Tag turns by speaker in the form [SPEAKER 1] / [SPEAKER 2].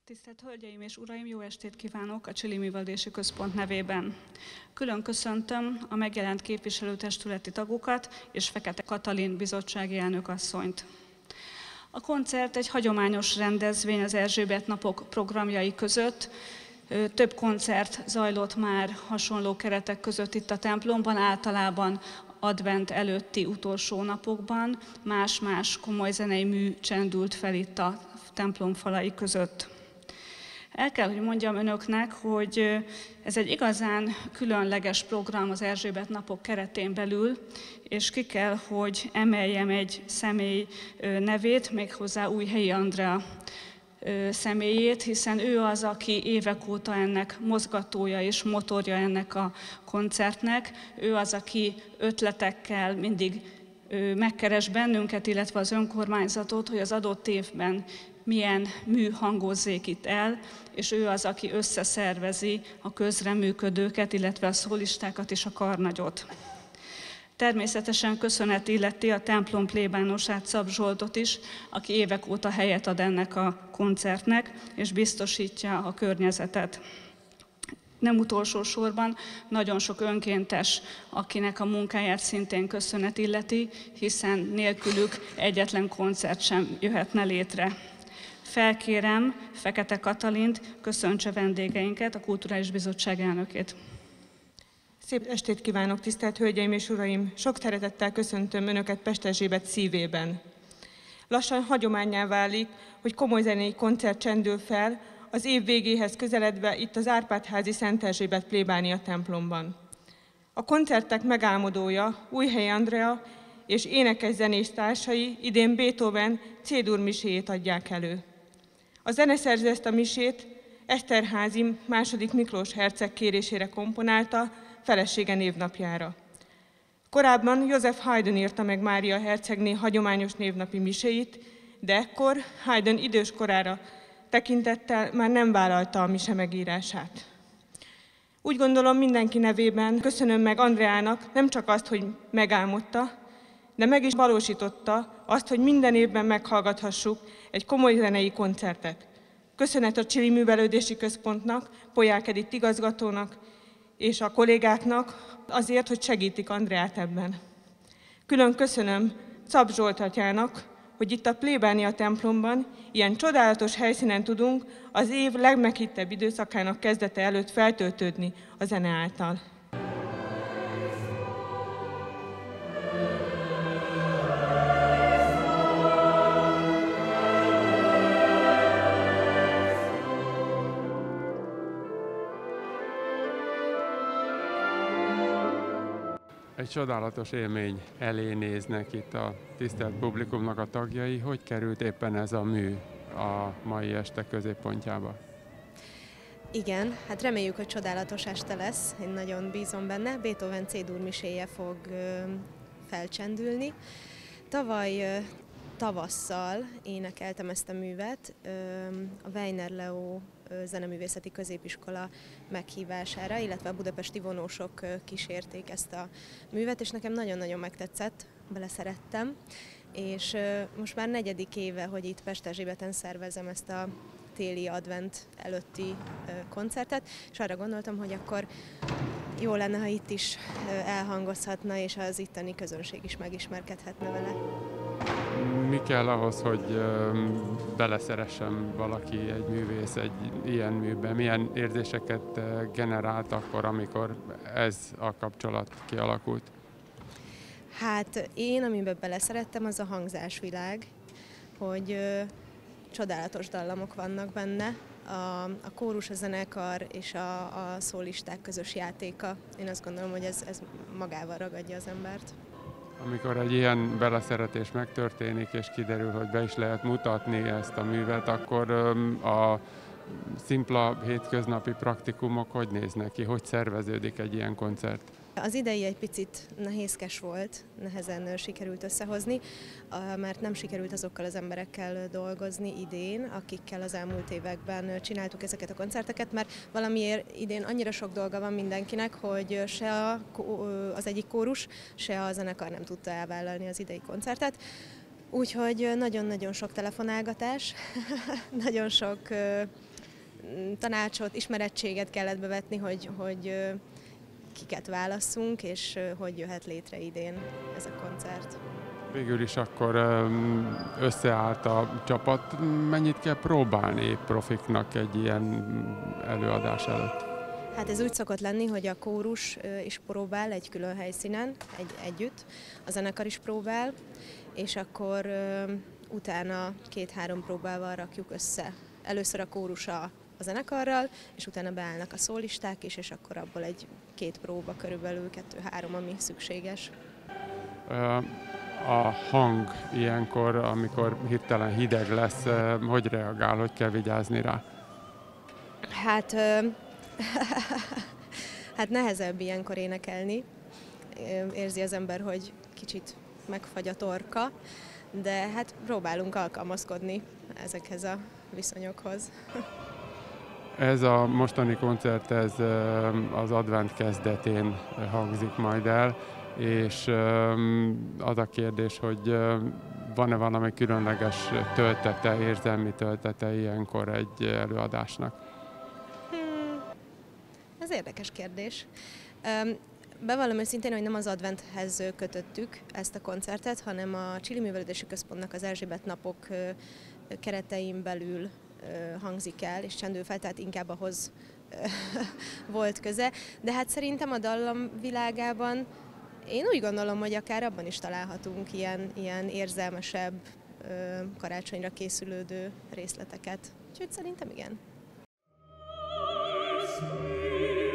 [SPEAKER 1] Tisztelt Hölgyeim és Uraim, jó estét kívánok a Csili Művelődési Központ nevében. Külön köszöntöm a megjelent képviselőtestületi tagokat és Fekete Katalin bizottsági elnökasszonyt. A koncert egy hagyományos rendezvény az Erzsébet napok programjai között. Több koncert zajlott már hasonló keretek között itt a templomban, általában advent előtti utolsó napokban más-más komoly zenei mű csendült fel itt a templom falai között. El kell, hogy mondjam önöknek, hogy ez egy igazán különleges program az Erzsébet napok keretén belül, és ki kell, hogy emeljem egy személy nevét, méghozzá Újhelyi Andrea személyét, hiszen ő az, aki évek óta ennek mozgatója és motorja ennek a koncertnek. Ő az, aki ötletekkel mindig megkeres bennünket, illetve az önkormányzatot, hogy az adott évben milyen mű hangozzék itt el, és ő az, aki összeszervezi a közreműködőket, illetve a szólistákat és a karnagyot. Természetesen köszönet illeti a templom plébánosát, Szab Zsoltot is, aki évek óta helyet ad ennek a koncertnek, és biztosítja a környezetet. Nem utolsó sorban nagyon sok önkéntes, akinek a munkáját szintén köszönet illeti, hiszen nélkülük egyetlen koncert sem jöhetne létre. Felkérem Fekete Katalint, köszöntse vendégeinket, a Kulturális Bizottság elnökét.
[SPEAKER 2] Szép estét kívánok, tisztelt Hölgyeim és Uraim! Sok szeretettel köszöntöm Önöket Pesterzsébet szívében. Lassan hagyománnyá válik, hogy komoly zenei koncert csendül fel az év végéhez közeledve itt az Árpád-házi Szent Erzsébet plébánia templomban. A koncertek megálmodója, Újhelyi Andrea és énekes-zenés társai idén Beethoven C-dur miséjét adják elő. A zene szerző ezt a misét Eszterházy II. Miklós herceg kérésére komponálta, felesége névnapjára. Korábban Joseph Haydn írta meg Mária hercegné hagyományos névnapi miséit, de ekkor Haydn idős korára tekintettel már nem vállalta a mise megírását. Úgy gondolom, mindenki nevében köszönöm meg Andreának nem csak azt, hogy megálmodta, de meg is valósította azt, hogy minden évben meghallgathassuk egy komoly zenei koncertet. Köszönet a Csili Művelődési Központnak, Polyák Edith igazgatónak és a kollégáknak azért, hogy segítik Andreát ebben. Külön köszönöm Szab Zsolt atyának, hogy itt a plébánia templomban ilyen csodálatos helyszínen tudunk az év legmeghittebb időszakának kezdete előtt feltöltődni a zene által.
[SPEAKER 3] Egy csodálatos élmény elé néznek itt a tisztelt publikumnak a tagjai. Hogy került éppen ez a mű a mai este középpontjába?
[SPEAKER 4] Igen, hát reméljük, hogy csodálatos este lesz, én nagyon bízom benne. Beethoven C-dur miséje fog felcsendülni. Tavaly tavasszal énekeltem ezt a művet a Weiner Leo zeneművészeti középiskola meghívására, illetve a budapesti vonósok kísérték ezt a művet, és nekem nagyon-nagyon megtetszett, beleszerettem, és most már 4. éve, hogy itt Pesterzsébeten szervezem ezt a téli advent előtti koncertet, és arra gondoltam, hogy akkor jó lenne, ha itt is elhangozhatna, és az itteni közönség is megismerkedhetne vele.
[SPEAKER 3] Mi kell ahhoz, hogy beleszeressen valaki, egy művész egy ilyen műbe? Milyen érzéseket generált akkor, amikor ez a kapcsolat kialakult?
[SPEAKER 4] Hát én, amiben beleszerettem, az a hangzásvilág, hogy csodálatos dallamok vannak benne, a kórus, a zenekar és a szólisták közös játéka. Én azt gondolom, hogy ez magával ragadja az embert.
[SPEAKER 3] Amikor egy ilyen beleszeretés megtörténik, és kiderül, hogy be is lehet mutatni ezt a művet, akkor a szimpla hétköznapi praktikumok hogy néznek ki? Hogy szerveződik egy ilyen koncert?
[SPEAKER 4] Az idei egy picit nehézkes volt, nehezen sikerült összehozni, mert nem sikerült azokkal az emberekkel dolgozni idén, akikkel az elmúlt években csináltuk ezeket a koncerteket, mert valamiért idén annyira sok dolga van mindenkinek, hogy se az egyik kórus, se a zenekar nem tudta elvállalni az idei koncertet. Úgyhogy nagyon-nagyon sok telefonálgatás, nagyon sok tanácsot, ismerettséget kellett bevetni, hogy kiket válasszunk, és hogy jöhet létre idén ez a koncert.
[SPEAKER 3] Végül is akkor összeállt a csapat. Mennyit kell próbálni profiknak egy ilyen előadás előtt?
[SPEAKER 4] Hát ez úgy szokott lenni, hogy a kórus is próbál egy külön helyszínen, együtt, a zenekar is próbál, és akkor utána 2-3 próbával rakjuk össze. Először a kórus a zenekarral, és utána beállnak a szólisták is, és akkor abból 1-2 próba körülbelül, 2-3, ami szükséges.
[SPEAKER 3] A hang ilyenkor, amikor hirtelen hideg lesz, hogy reagál, hogy kell vigyázni rá?
[SPEAKER 4] Hát, hát nehezebb ilyenkor énekelni. Érzi az ember, hogy kicsit megfagy a torka, de hát próbálunk alkalmazkodni ezekhez a viszonyokhoz.
[SPEAKER 3] Ez a mostani koncert, ez az advent kezdetén hangzik majd el, és az a kérdés, hogy van-e valami különleges töltete, érzelmi töltete ilyenkor egy előadásnak?
[SPEAKER 4] Ez érdekes kérdés. Bevallom őszintén, hogy nem az adventhez kötöttük ezt a koncertet, hanem a Csili Művelődési Központnak az Erzsébet napok keretein belül hangzik el, és csendül fel, tehát inkább ahhoz volt köze. De hát szerintem a dallam világában én úgy gondolom, hogy akár abban is találhatunk ilyen érzelmesebb, karácsonyra készülődő részleteket. Úgyhogy szerintem igen.